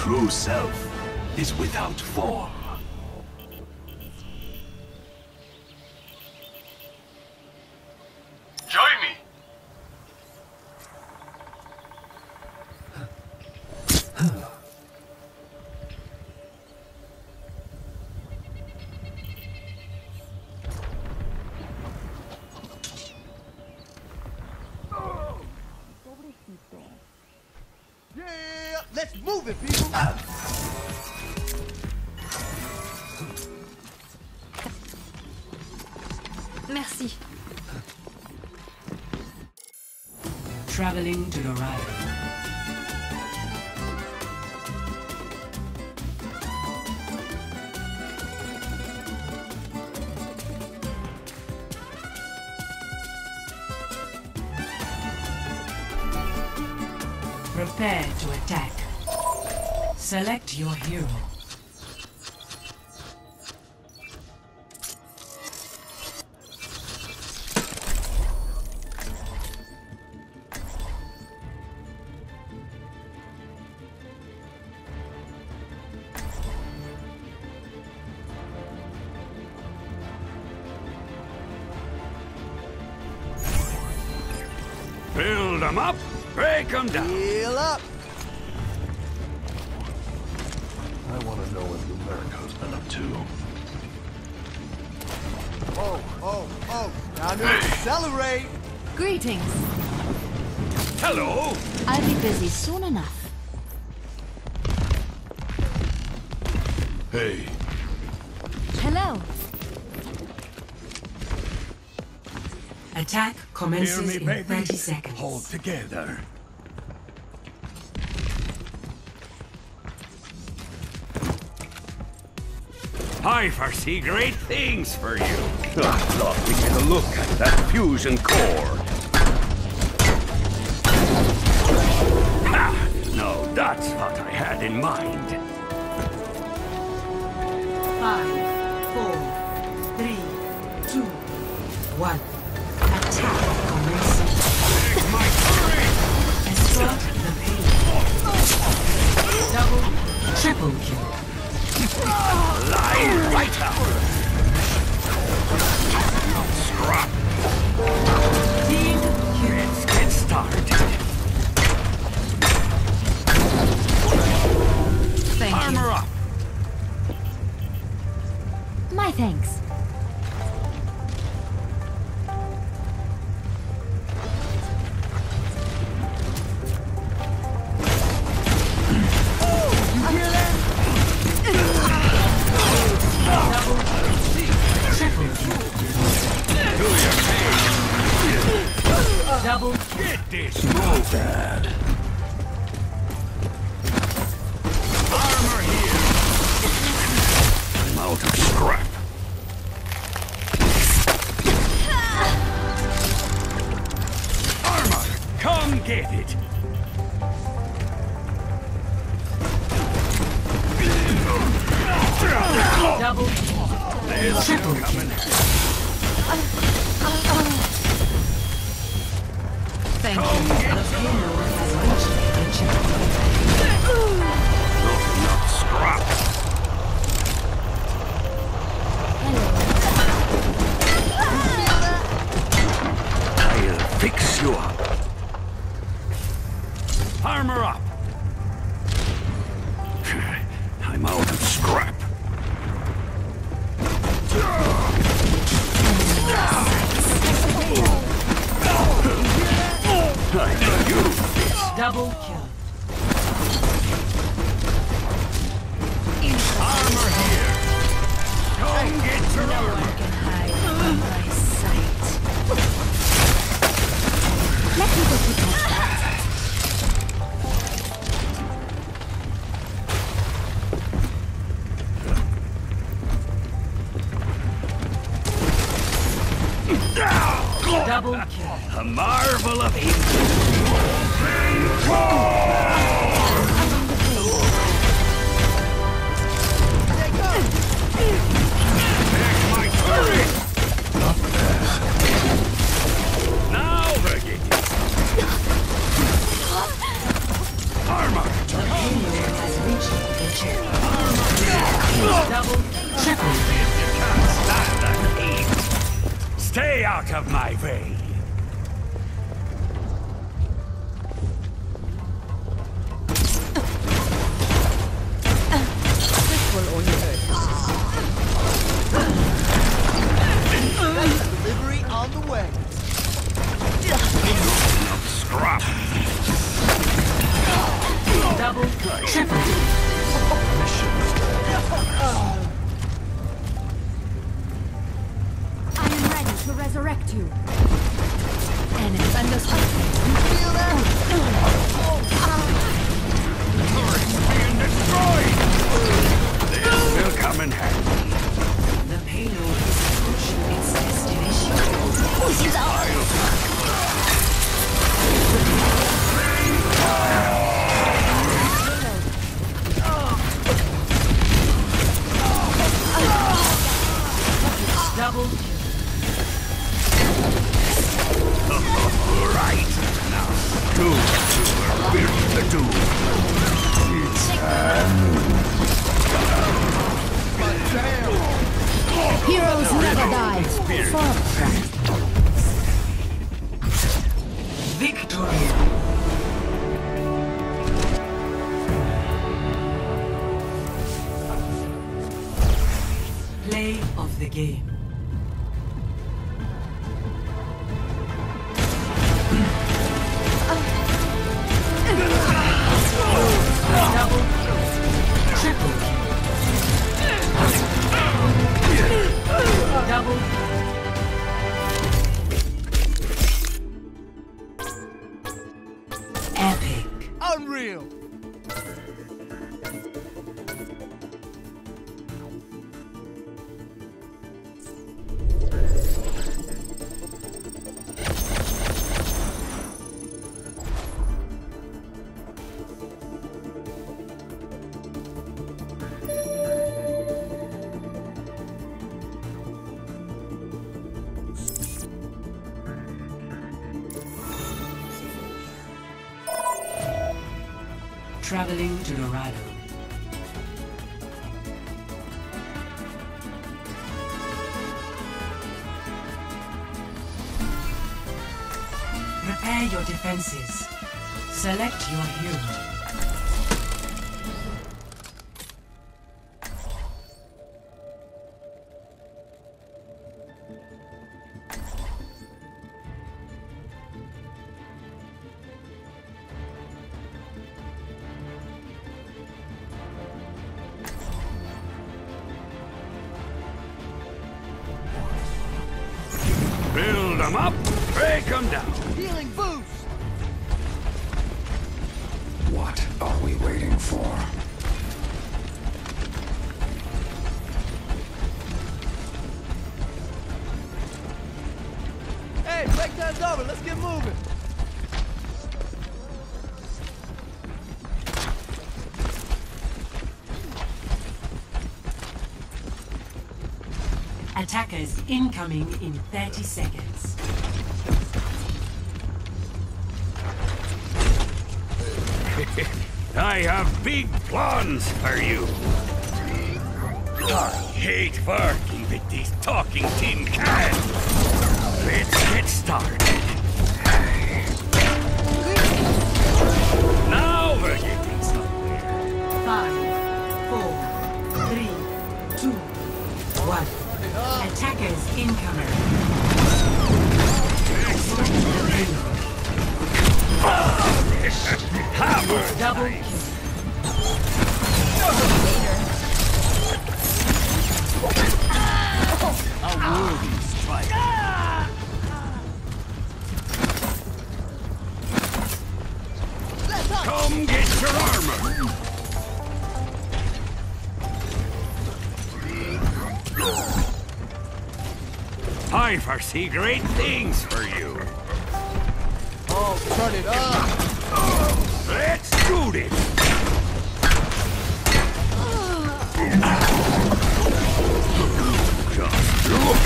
true self is without form. Join me! Yeah, let's move it, people. Merci. Traveling to Dorado. Prepare to attack. Select your hero. Build them up, break them down. Heal up. I want to know what Lumerico's been up to. Oh. Time to accelerate. Greetings. Hello! I'll be busy soon enough. Hey. Hello. Attack commences in 30 seconds. Hold together. I foresee great things for you. I thought we'd get a look at that fusion core. Ha! No, that's what I had in mind. 5, 4, 3, 2, 1. Attack commencing. Take my free! Escort the pain. Double, triple kill. Line right out! Scrap! Team kill. Let's get started. Thank Armor up! you. My thanks. Double Get this move, Dad. Armor here. I'm out of scrap. Armor, come get it. double There's triple you coming. Thank Come you. get The some. payload has reached the checkpoint. Nothing but scrap. I'll fix you up. Armor up. I'm out of scrap. I can use this. Double kill. Armor here. Come get your No armor. one can hide from my sight. Let me go put my Double kill. A marvel of ancient. Take my turret! Now we're getting armor! The payload has reached kill. Double, triple. If you can't stand the heat, stay out of my way. This will only hurt. Delivery on the way. Scrap. Double, triple. I am ready to resurrect you. Enemies understood. Feel that? Being destroyed. This will come in handy. The payload is approaching its destination. Double kill. Right. Now, build the doom. Heroes never die. Victory. Play of the game. Double, triple, double. Epic. Unreal. Traveling to Dorado. Prepare your defenses. Select your hero. Build them up, break them down. Healing boost. What are we waiting for? Hey, break time's over. Let's get moving. Attackers incoming in 30 seconds. I have big plans for you. I hate working with these talking tin cans. Let's get started. Now we're getting somewhere. 5, 4, 3, 2, 1. Attackers incoming. Hammer! Double kill. A worthy strike. Come get your armor! I foresee great things for you. Oh, turn it up. Let's do this! Just look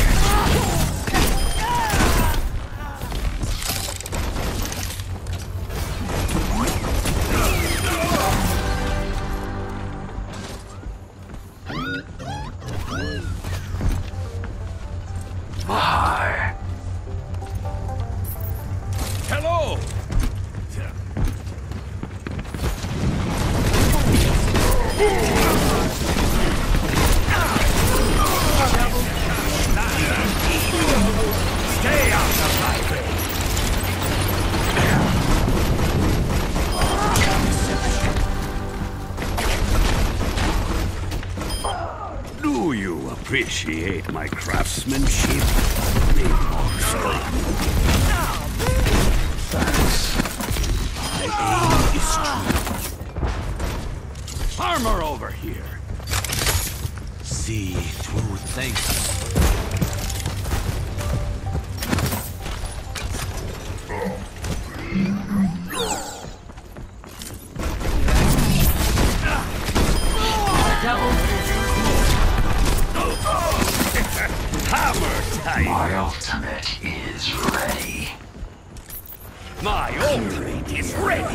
appreciate my craftsmanship? Need more scrap. My aim is true. Armor over here. See through things. Hammer time! My ultimate is ready. My ultimate is ready!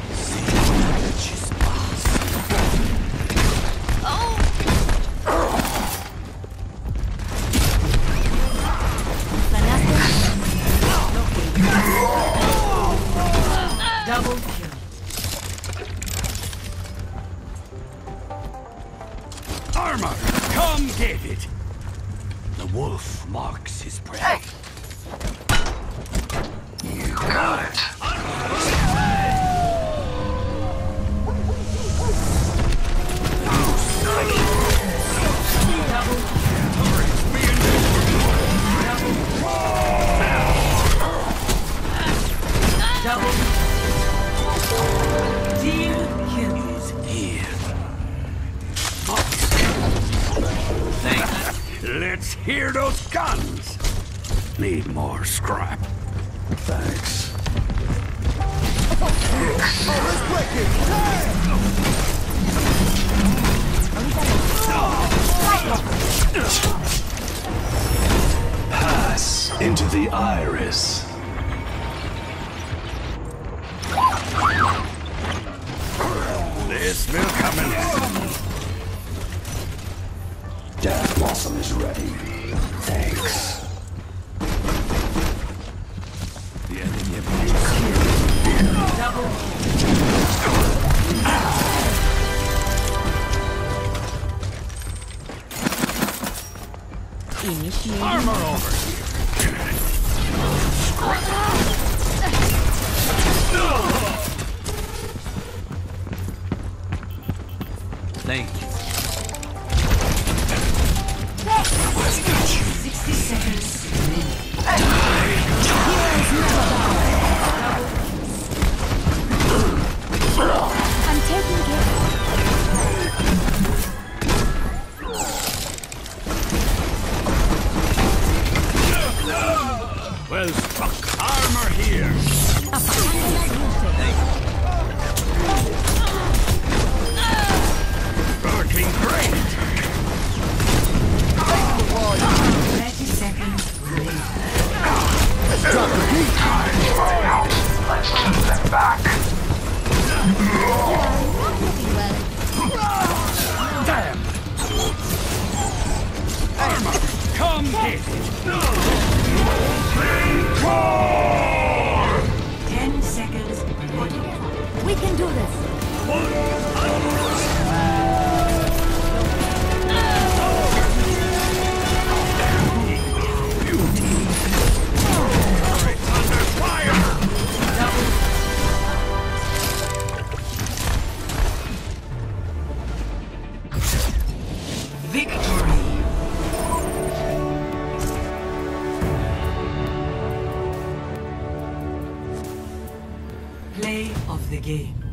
Double kill. Armor, come get it! The wolf marks his prey. You got it. Double deal kills Here. Thanks. Let's hear those guns! Need more scrap. Thanks. Let's break it! Pass into the iris. This will come in handy. Death Blossom is ready. Thanks. The enemy double Initiating. armor over here. Thank you. 60 seconds. I'm taking care. Well struck. Armor here. Working great. 30 seconds. Drop the beat! Let's get them back. Damn. Armor, come get it. 10 seconds. We can do this. Under fire. Victory. Play of the game.